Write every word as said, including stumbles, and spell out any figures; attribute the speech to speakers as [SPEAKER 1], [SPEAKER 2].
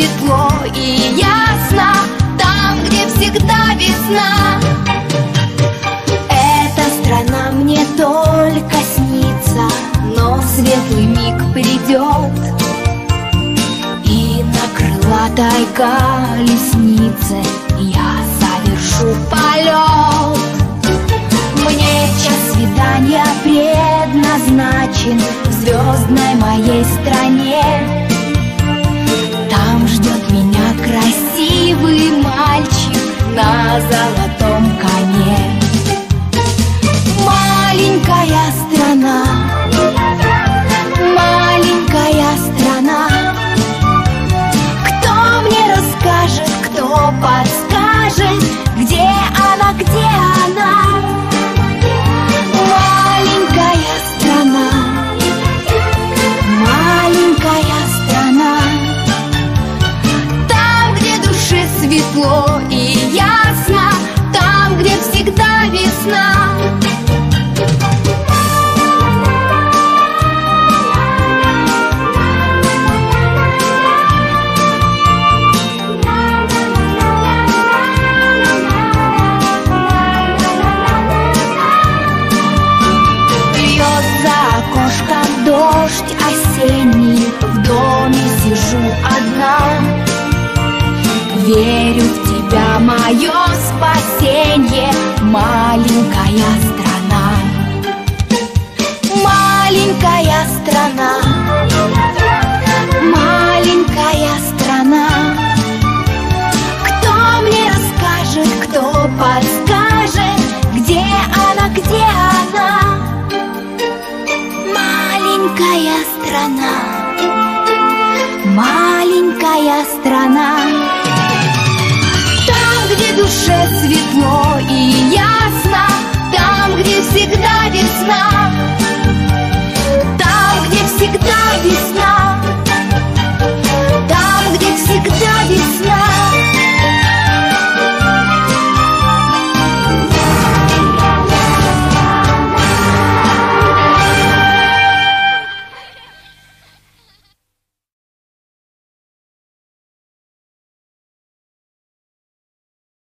[SPEAKER 1] светло и ясно, там, где всегда весна. Эта страна мне только снится, но светлый миг придет, и на крылатой колеснице я совершу полет. Мне час свидания предназначен в звездной моей стране. Там ждет меня красивый мальчик на золотом коне. Маленькая страна, маленькая страна, кто мне расскажет, кто подскажет, где она, где она? Маленькая страна, маленькая страна, там, где душе светло и ясно, там, где всегда весна. Дождь осенний, в доме сижу одна. Верю в тебя, мое спасенье, маленькая страна. Маленькая страна, маленькая страна, кто мне расскажет, кто подскажет, где она, где она? Маленькая страна, маленькая страна, там, где душе светло и ясно, там, где всегда весна.